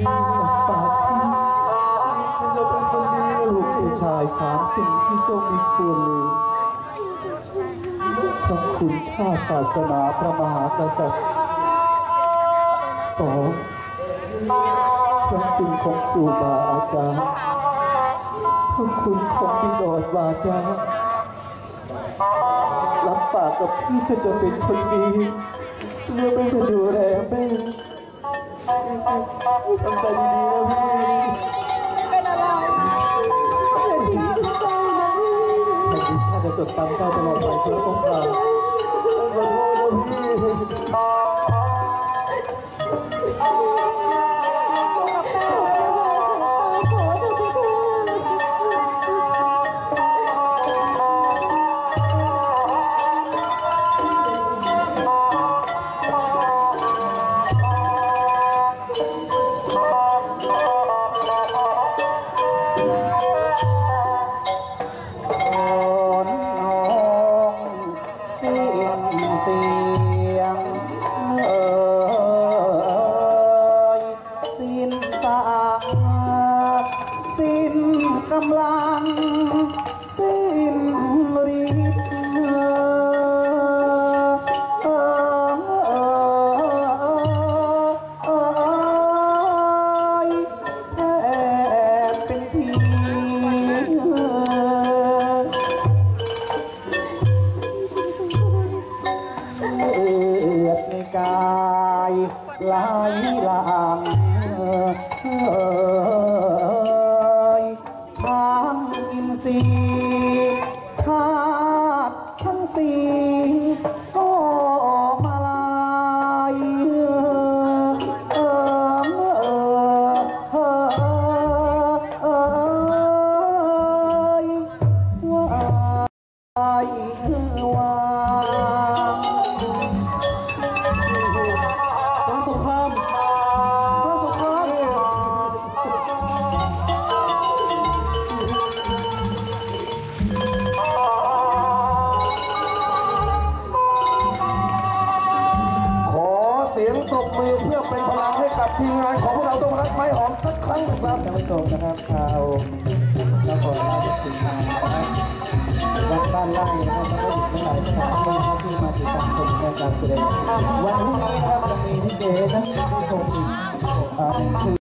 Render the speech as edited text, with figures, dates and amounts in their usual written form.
หลับปากพี่จะเป็นคนดีนะลูกผู้ชาย3 สิ่งที่เจ้าไม่ควรลืมพระคุณชาติศาสนาพระมหากษัตริย์2พระคุณของครูบาอาจารย์พระคุณของบิดามารดารับปากกับพี่จะเป็นคนดีเรื่องไม่จะดูแลแม่ทำใจดีๆนะพี่ไม่เป็นอะไรอย่าทิ้งฉันไปนะพี่แผ่นดินข้าจะจดจำเจ้าตลอดไปเพื่อสงครามฉันขอโทษนะพี่สิ้นกำลังสิ้นฤทธิ์แพ้เป็นทีเลือดในกายไหลหลั่งทางอินทรีย์ธาตุทั้งสี่ก็มาลายว่าสงครามเสียงตบมือเพื่อเป็นพลังให้กับทีมงานของพวกเราต้องรักไม้หอมสักครั้งนะครับท่านผู้ชมนะครับชาวนครราชสีมานะครับวัดบ้านไร่นะครับแล้วก็อีกหลายสถานที่ที่มาติดตามชมการแสดงวันพรุ่งนี้นะครับจะมีลิเกท่านผู้ชมอีก